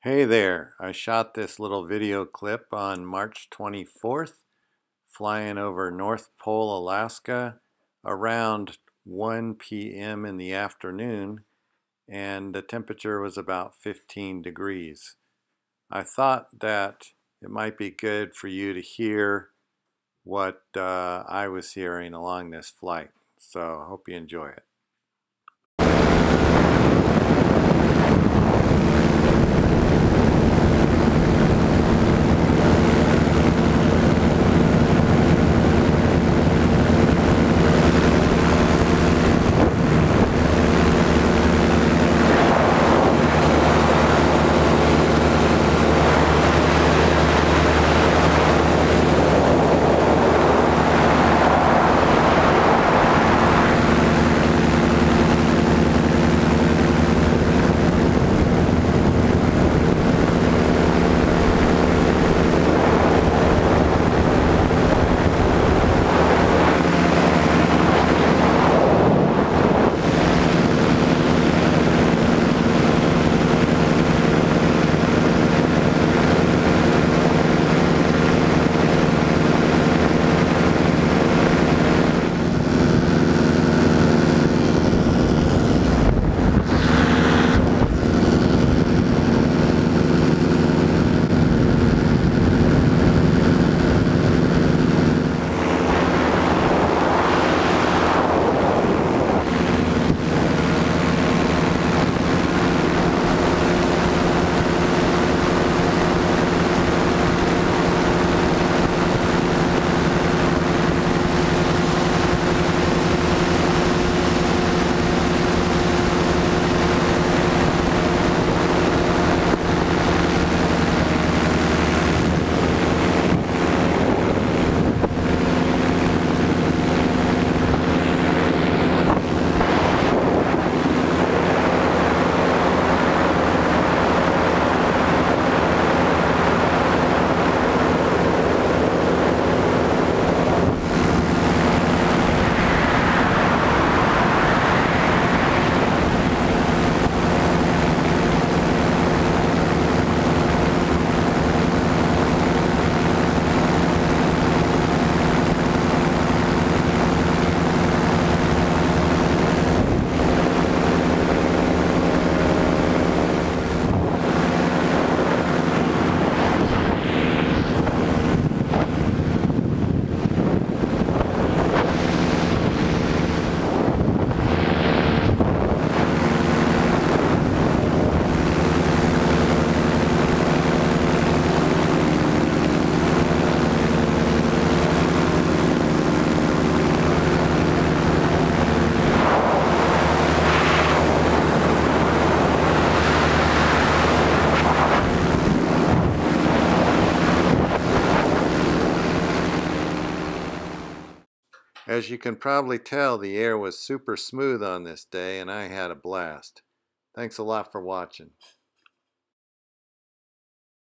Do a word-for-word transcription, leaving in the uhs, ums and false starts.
Hey there, I shot this little video clip on March twenty-fourth, flying over North Pole, Alaska around one P M in the afternoon, and the temperature was about fifteen degrees. I thought that it might be good for you to hear what uh, I was hearing along this flight, so I hope you enjoy it. As you can probably tell, the air was super smooth on this day and I had a blast. Thanks a lot for watching.